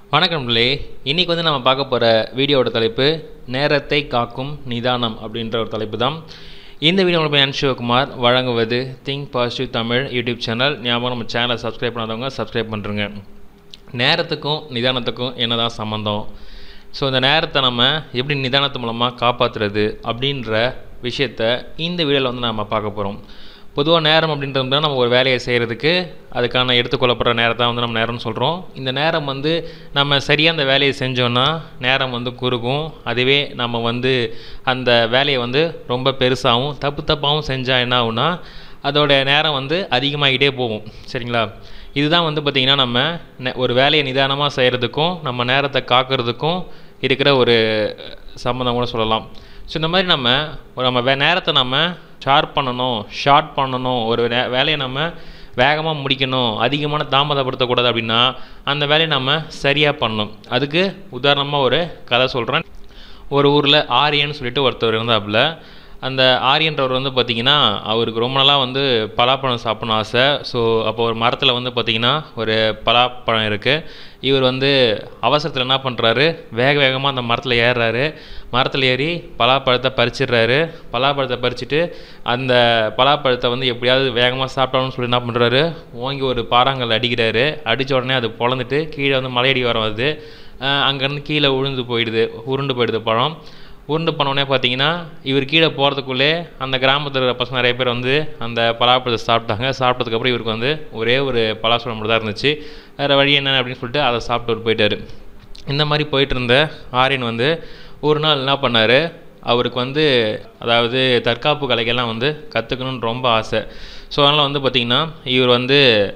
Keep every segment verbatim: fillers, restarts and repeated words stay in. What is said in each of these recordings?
வணக்கம் நண்பர்களே, இன்றைக்கி வந்து நம்ம பார்க்க போகிற வீடியோவோட தலைப்பு நேரத்தை காக்கும் நிதானம் அப்படின்ற ஒரு தலைப்பு தான். இந்த வீடியோ உங்களுக்கு என் சிவகுமார் வழங்குவது think positive Tamil YouTube channel. ஞாபகம் நம்ம சேனலை சப்ஸ்கிரைப் பண்ணாதவங்க சப்ஸ்கிரைப் பண்ணுறங்க. நேரத்துக்கும் நிதானத்துக்கும் என்ன தான் சம்மந்தம்? ஸோ இந்த நேரத்தை நம்ம எப்படி நிதானத்து மூலமாக காப்பாற்றுறது அப்படின்ற விஷயத்தை இந்த வீடியோவில் வந்து நம்ம பார்க்க போகிறோம். பொதுவாக நேரம் அப்படின்றது நம்ம ஒரு வேலையை செய்கிறதுக்கு அதுக்கான எடுத்துக்கொள்ளப்படுற நேரத்தை வந்து நம்ம நேரம்னு சொல்கிறோம். இந்த நேரம் வந்து நம்ம சரியாக அந்த வேலையை செஞ்சோன்னா நேரம் வந்து குறுகும். அதுவே நம்ம வந்து அந்த வேலையை வந்து ரொம்ப பெருசாகவும் தப்பு தப்பாகவும் செஞ்சால் என்ன ஆகுனா அதோட நேரம் வந்து அதிகமாகிட்டே போகும். சரிங்களா? இதுதான் வந்து பார்த்திங்கன்னா நம்ம ஒரு வேலையை நிதானமாக செய்கிறதுக்கும் நம்ம நேரத்தை காக்கிறதுக்கும் இருக்கிற ஒரு சம்மந்தம் கூட சொல்லலாம். ஸோ இந்த மாதிரி நம்ம நம்ம வே நேரத்தை நம்ம ஷார்ப் பண்ணணும், ஷார்ட் பண்ணணும், ஒரு வே வேலையை நம்ம வேகமாக முடிக்கணும், அதிகமான தாமதப்படுத்தக்கூடாது அப்படின்னா அந்த வேலையை நம்ம சரியாக பண்ணணும். அதுக்கு உதாரணமாக ஒரு கதை சொல்கிறேன். ஒரு ஊரில் ஆரியன்னு சொல்லிட்டு ஒருத்தர் இருந்தாப்புல. அந்த ஆரியன்றவர் வந்து பார்த்திங்கன்னா அவருக்கு ரொம்ப நாளாக வந்து பலாப்பழம் சாப்பிடணும் ஆசை. ஸோ அப்போ ஒரு மரத்தில் வந்து பார்த்திங்கன்னா ஒரு பலாப்பழம் இருக்குது. இவர் வந்து அவசரத்தில் என்ன பண்ணுறாரு, வேக வேகமாக அந்த மரத்தில் ஏறுறாரு. மரத்தில் ஏறி பலாப்பழத்தை பறிச்சிடுறாரு. பலாப்பழத்தை பறிச்சுட்டு அந்த பலாப்பழத்தை வந்து எப்படியாவது வேகமாக சாப்பிட்டாலும் சொல்லி என்ன பண்ணுறாரு, ஓங்கி ஒரு பாறாங்கல் அடிக்கிறாரு. அடித்த உடனே அது பொழந்துட்டு கீழே வந்து மலையடி வர வருது. அங்கேருந்து கீழே உழுந்து போயிடுது, உருண்டு போயிடுது பழம். உருண்டு போனோடனே பார்த்தீங்கன்னா இவர் கீழே போகிறதுக்குள்ளே அந்த கிராமத்தில் இருக்கிற பசங்க நிறைய பேர் வந்து அந்த பலாப்பழத்தை சாப்பிட்டாங்க. சாப்பிட்டதுக்கப்புறம் இவருக்கு வந்து ஒரே ஒரு பலாப்பழம் மட்டும் தான் இருந்துச்சு. வேறு வழி என்ன அப்படின்னு சொல்லிட்டு அதை சாப்பிட்டு போயிட்டார். இந்த மாதிரி போயிட்டு இருந்த ஆரியன் வந்து ஒரு நாள் என்ன பண்ணார், அவருக்கு வந்து அதாவது தற்காப்பு கலைகள்லாம் வந்து கற்றுக்கணுன்னு ரொம்ப ஆசை. ஸோ அதனால் வந்து பார்த்திங்கன்னா இவர் வந்து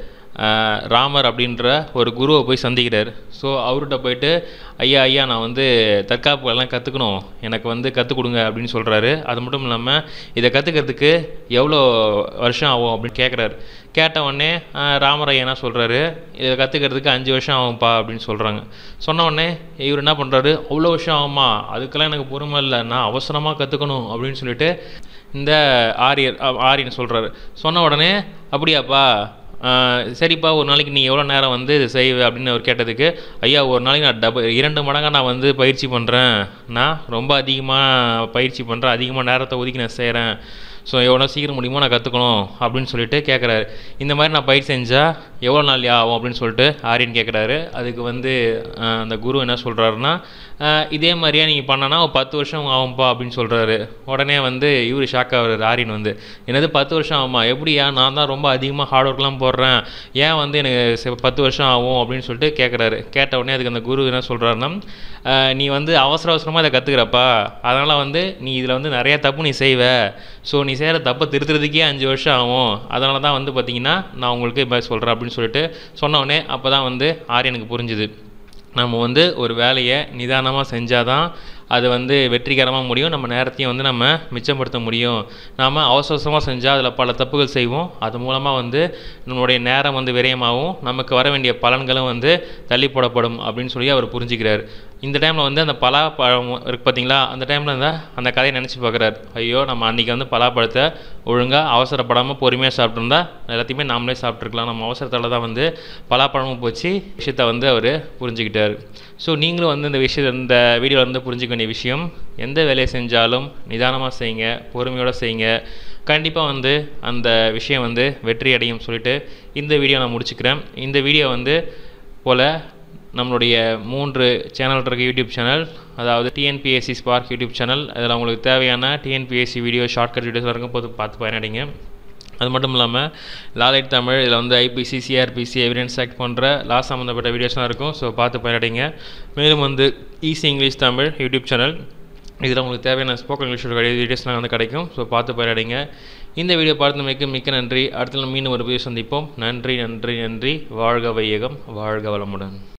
ராமர் அப்படின்ற ஒரு குருவை போய் சந்திக்கிறார். ஸோ அவர்கிட்ட போயிட்டு ஐயா ஐயா நான் வந்து தற்காப்பு எல்லாம் கற்றுக்கணும், எனக்கு வந்து கற்றுக் கொடுங்க அப்படின்னு சொல்கிறாரு. அது மட்டும் இல்லாமல் இதை கற்றுக்கிறதுக்கு எவ்வளோ வருஷம் ஆகும் அப்படின்னு கேட்குறாரு. கேட்ட உடனே ராமர் ஐயா என்ன சொல்கிறாரு, இதை கற்றுக்கிறதுக்கு அஞ்சு வருஷம் ஆகும்ப்பா அப்படின்னு சொல்கிறாங்க. சொன்ன உடனே இவர் என்ன பண்ணுறாரு, அவ்வளோ வருஷம் ஆகுமா, அதுக்கெல்லாம் எனக்கு பொறுமை இல்லை, நான் அவசரமாக கற்றுக்கணும் அப்படின்னு சொல்லிட்டு இந்த ஆரியர் ஆரியன் சொல்கிறாரு. சொன்ன உடனே அப்படியாப்பா, சரிப்பா ஒரு நாளைக்கு நீ எவ்வளோ நேரம் வந்து இது செய்வே அப்படின்னு அவர் கேட்டதுக்கு, ஐயா ஒரு நாளைக்கு நான் டபுள் இரண்டு மடங்காக நான் வந்து பயிற்சி பண்ணுறேன், நான் ரொம்ப அதிகமாக பயிற்சி பண்ணுறேன், அதிகமாக நேரத்தை ஒதுக்கி நான் செய்கிறேன், ஸோ எவ்வளோ சீக்கிரம் முடியுமோ நான் கற்றுக்கணும் அப்படின்னு சொல்லிட்டு கேட்குறாரு. இந்த மாதிரி நான் பயிற்சி செஞ்சால் எவ்வளோ நாள் ஆகும் அப்படின்னு சொல்லிட்டு ஆரியன் கேட்குறாரு. அதுக்கு வந்து அந்த குரு என்ன சொல்கிறாருன்னா, இதே மாதிரியே நீங்கள் பண்ணனா ஒரு பத்து வருஷம் ஆகும்ப்பா அப்படின்னு சொல்கிறாரு. உடனே வந்து இவர் ஷாக் ஆகுறாரு. ஆரியன் வந்து என்னது பத்து வருஷம் ஆகுமா, எப்படியா, நான் தான் ரொம்ப அதிகமாக ஹார்ட் ஒர்க்லாம் போடுறேன், ஏன் வந்து எனக்கு பத்து வருஷம் ஆகும் அப்படின்னு சொல்லிட்டு கேட்குறாரு. கேட்ட உடனே அதுக்கு அந்த குரு என்ன சொல்கிறாருன்னா, நீ வந்து அவசர அவசரமாக இதை கற்றுக்கிறப்பா, அதனால் வந்து நீ இதில் வந்து நிறையா தப்பு நீ செய்வ, ஸோ நீ செய்கிற தப்பை திருத்துறதுக்கே அஞ்சு வருஷம் ஆகும், அதனால தான் வந்து பார்த்திங்கன்னா நான் உங்களுக்கு இப்போ சொல்கிறேன் அப்படின்னு சொல்லிட்டு சொன்ன உடனே அப்போ தான் வந்து ஆரியனுக்கு புரிஞ்சுது, நம்ம வந்து ஒரு வேலையை நிதானமாக செஞ்சால் தான் அது வந்து வெற்றிகரமாக முடியும், நம்ம நேரத்தையும் வந்து நம்ம மிச்சப்படுத்த முடியும். நாம் அவசர அவசரமாக செஞ்சால் அதில் பல தப்புகள் செய்வோம், அது மூலமாக வந்து நம்மளுடைய நேரம் வந்து விரயமாகவும் நமக்கு வர வேண்டிய பலன்களும் வந்து தள்ளி போடப்படும் அப்படின்னு சொல்லி அவர் புரிஞ்சுக்கிறார். இந்த டைமில் வந்து அந்த பலாப்பழம் இருக்குது பார்த்தீங்களா, அந்த டைமில் இருந்தால் அந்த கதையை நினச்சி பார்க்குறாரு. ஐயோ நம்ம அன்றைக்கி வந்து பலாப்பழத்தை ஒழுங்காக அவசரப்படாமல் பொறுமையாக சாப்பிட்ருந்தா எல்லாத்தையுமே நாமளே சாப்பிட்ருக்கலாம், நம்ம அவசரத்தால் தான் வந்து பலாப்பழமும் போச்சு விஷயத்தை வந்து அவர் புரிஞ்சுக்கிட்டார். ஸோ நீங்களும் வந்து இந்த விஷயத்தை இந்த வீடியோவில் வந்து புரிஞ்சுக்க வேண்டிய விஷயம், எந்த வேலையை செஞ்சாலும் நிதானமாக செய்யுங்க, பொறுமையோடு செய்யுங்க, கண்டிப்பாக வந்து அந்த விஷயம் வந்து வெற்றி அடையும் சொல்லிட்டு இந்த வீடியோ நான் முடிச்சுக்கிறேன். இந்த வீடியோ வந்து போல் நம்மளுடைய மூன்று சேனல் இருக்க யூடியூப் சேனல், அதாவது டிஎன்பிஎஸ்சி ஸ்பார்க் யூடியூப் சேனல், அதில் உங்களுக்கு தேவையான டிஎன்பிஎஸ்சி வீடியோ ஷார்ட்கட் வீடியோஸ் இருக்கும் போது பார்த்து பயனடைங்க. அது மட்டும் இல்லாமல் லாலைட் தமிழ், இதில் வந்து ஐபிசி, சிஆர்பிசி, எவிடன்ஸ் ஆக்ட் போன்ற லா சம்மந்தப்பட்ட வீடியோஸ்லாம் இருக்கும். ஸோ பார்த்து பயனடைங்க. மேலும் வந்து easy English Tamil YouTube channel, இதில் உங்களுக்கு தேவையான ஸ்போக்கன் இங்கிலீஷோட வீடியோஸ்லாம் வந்து கிடைக்கும். ஸோ பார்த்து பயனடைங்க. இந்த வீடியோ பார்த்தமைக்கு மிக்க நன்றி. அடுத்த மீண்டும் ஒரு வீடியோ சந்திப்போம். நன்றி நன்றி நன்றி. வாழ்க வையகம், வாழ்க வளமுடன்.